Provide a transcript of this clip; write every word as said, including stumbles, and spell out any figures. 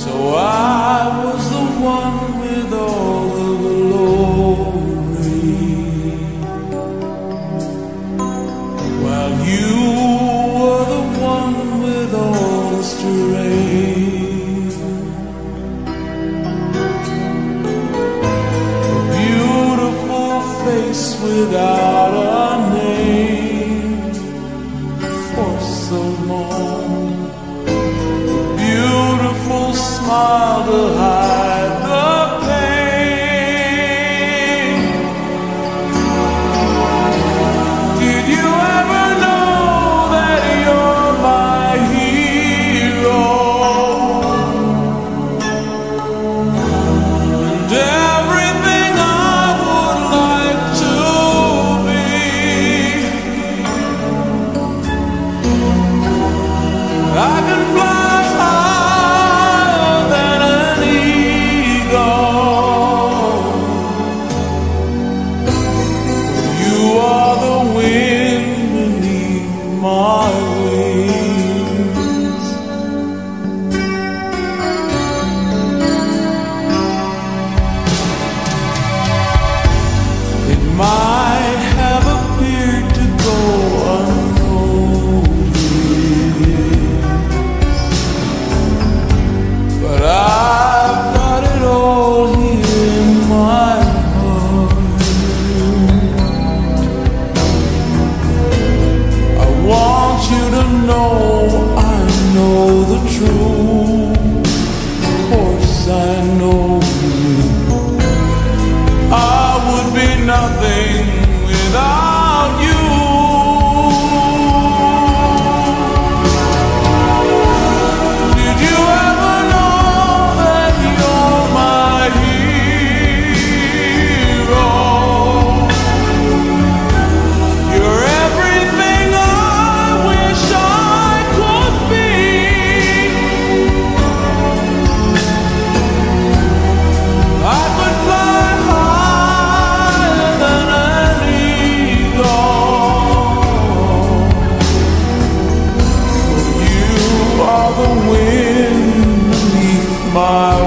So I was the one with all the glory, while you were the one with all the strength. A beautiful face without a name for so long, beautiful smile to hide the pain. Did you ever know that you're my hero? And everything I would like to be. I can fly higher than an eagle. You are the wind beneath my wings. It might have appeared to go unnoticed, but I've got it all here in my heart. I want you to know I know the truth. Of course I know you. I would be nothing without you. Did you ever know that you're my hero? You're everything I wish I could be. I could fly higher than an eagle. You are the wind beneath my